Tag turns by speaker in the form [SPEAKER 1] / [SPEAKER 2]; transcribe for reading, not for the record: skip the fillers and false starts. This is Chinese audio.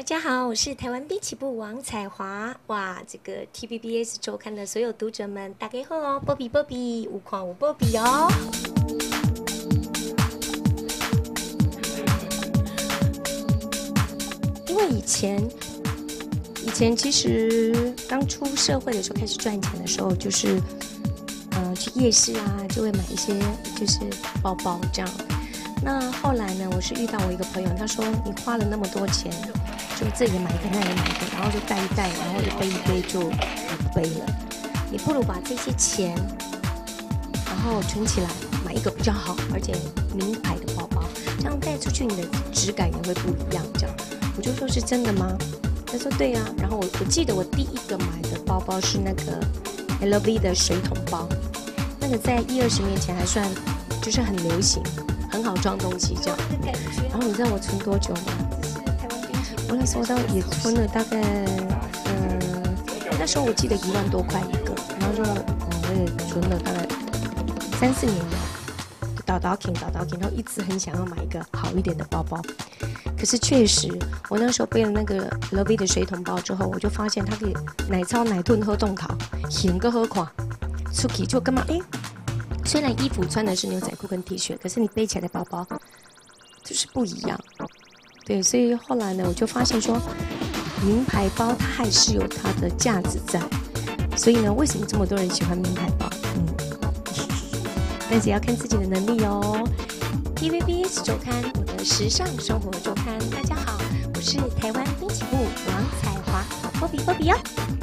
[SPEAKER 1] 家好，我是台湾滨崎步王彩华。哇，这个 TVBS 周刊的所有读者们，大家好哦，波比波比，有看有波比哦。因为以前其实刚出社会的时候，开始赚钱的时候，就是去夜市啊，就会买一些就是包包这样。那后来呢，我是遇到我一个朋友，他说你花了那么多钱，就这也买一个那也买一个，然后就带一带，然后就背一背就不背了。你不如把这些钱，然后存起来，买一个比较好而且名牌的包包，这样带出去你的质感也会不一样。这样，我就说是真的吗？他说对啊。然后我记得我第一个买的包包是那个 LV 的水桶包，那个在10-20年前还算就是很流行。很好装东西这样，然后你知道我存多久吗？我那时候也存了大概，那时候我记得1万多块一个，然后就我也存了大概3-4年了，倒，然后一直很想要买一个好一点的包包。可是确实，我那时候背了那个 LV 的水桶包之后，我就发现它可以奶超奶吞喝冻桃，型个喝垮，出去就干嘛？虽然衣服穿的是牛仔裤跟 T 恤，可是你背起来的包包就是不一样。对，所以后来呢，我就发现说，名牌包它还是有它的价值在。所以呢，为什么这么多人喜欢名牌包？但是要看自己的能力哦。TVBS 周刊，我的时尚生活周刊。大家好，我是台湾滨崎步王彩华，波比哦。